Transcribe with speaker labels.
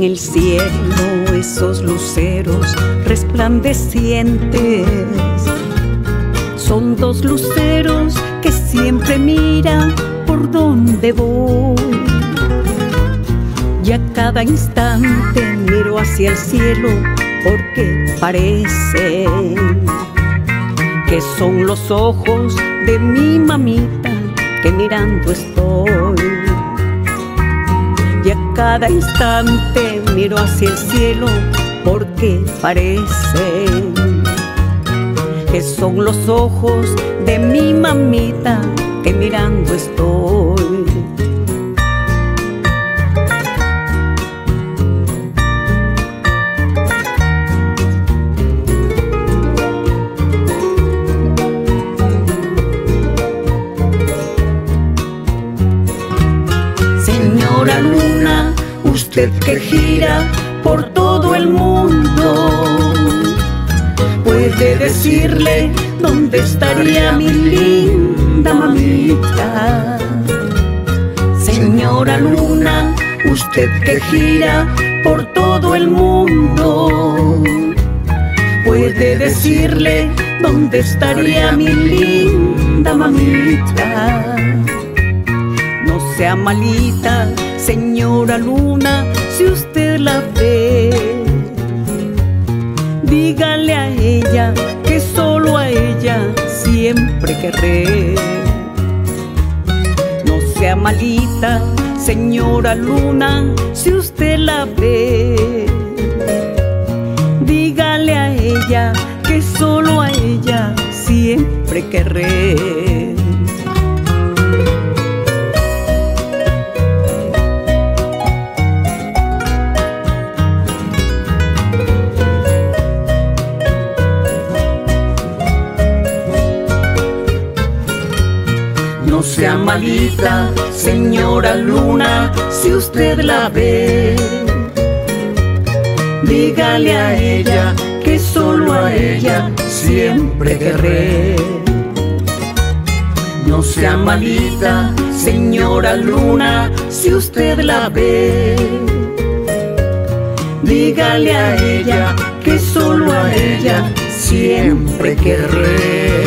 Speaker 1: en el cielo esos luceros resplandecientes. Son dos luceros que siempre miran por donde voy. Y a cada instante miro hacia el cielo porque parece que son los ojos de mi mamita que mirando estoy. Y a cada instante miro hacia el cielo porque parece que son los ojos de mi mamita que mirando estoy. Señora Luna, usted que gira por todo el mundo, ¿puede decirle dónde estaría mi linda mamita? Señora Luna, usted que gira por todo el mundo, ¿puede decirle dónde estaría mi linda mamita? No sea malita, señora Luna, si usted la ve, dígale a ella que solo a ella siempre querré. No sea malita, señora Luna, si usted la ve, dígale a ella que solo a ella siempre querré. No sea malita, señora Luna, si usted la ve, dígale a ella que solo a ella siempre querré. No sea malita, señora Luna, si usted la ve, dígale a ella que solo a ella siempre querré.